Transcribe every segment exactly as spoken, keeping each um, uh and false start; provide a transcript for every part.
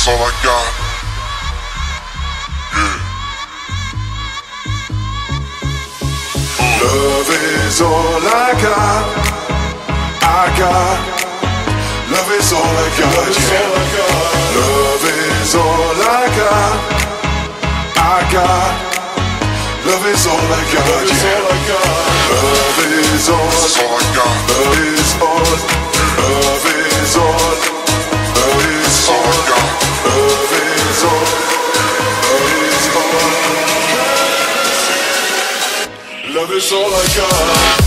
That's all I got. Yeah. Love is all I got. I got. Love is all I got. Yeah. Love is all I got. I got. Love is all I got. Yeah. Love is all I got. Love is all. Love is all. Love is all I got. Love is all. Love is all. Love is all I got.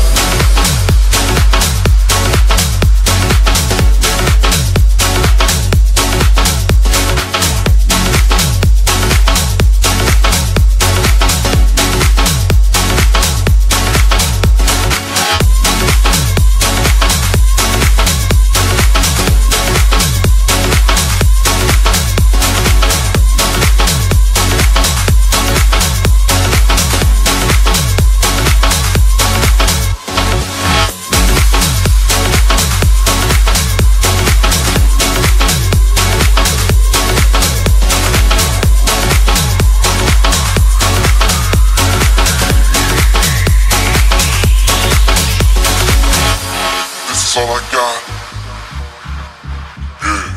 All I got. Yeah.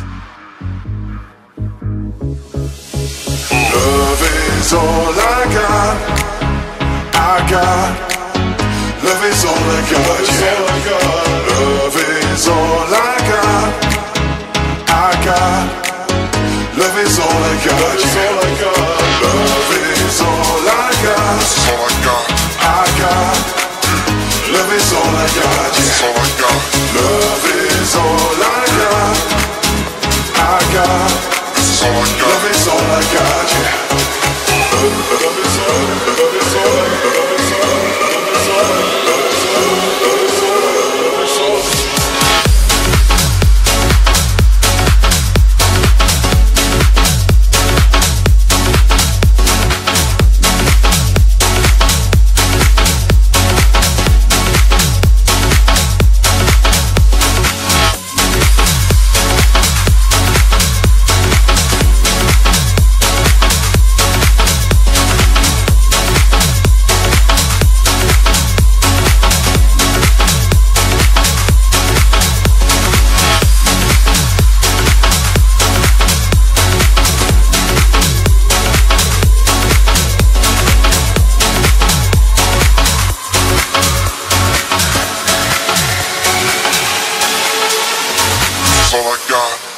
Love is all I got. I got. Love is all I got. Yeah. Love is all I got. I got. Love is all I got. Yeah. Love is all I got. All I got. I got. Love is all I got. Yeah. All I got. Love is all I got. I got. This is all I got. Love is all I got. Yeah. Love, love is all. Love is all I got. Love is all. Love is all. Love is all. Love is all. Love is all. All I got.